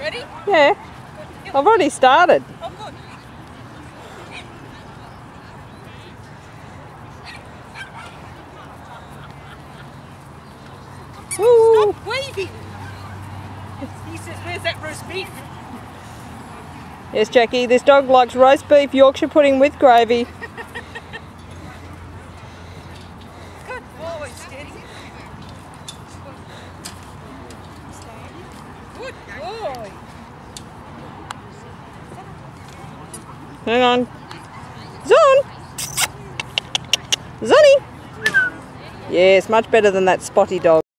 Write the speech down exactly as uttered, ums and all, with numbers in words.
Ready? Yeah. I've already started. Oh, good. Woo. Stop waving. He says, where's that roast beef? Yes, Jackie, this dog likes roast beef Yorkshire pudding with gravy. Good boy, steady. Good boy. Hang on. Zon! Zonny! Yes, much better than that spotty dog.